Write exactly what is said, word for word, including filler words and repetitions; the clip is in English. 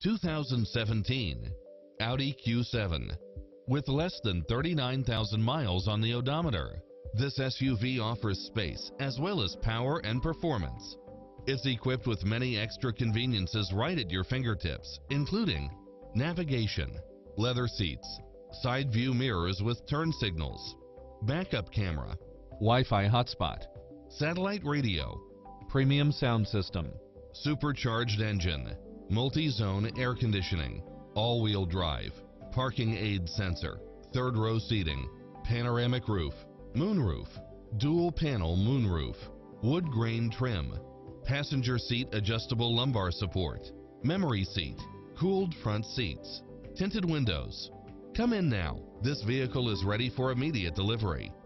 two thousand seventeen Audi Q seven. With less than thirty-nine thousand miles on the odometer, this S U V offers space as well as power and performance. It's equipped with many extra conveniences right at your fingertips, including navigation, leather seats, side view mirrors with turn signals, backup camera, Wi-Fi hotspot, satellite radio, premium sound system, supercharged engine, multi-zone air conditioning, all-wheel drive, parking aid sensor, third row seating, panoramic roof, moonroof, dual panel moonroof, wood grain trim, passenger seat adjustable lumbar support, memory seat, cooled front seats, tinted windows. Come in now. This vehicle is ready for immediate delivery.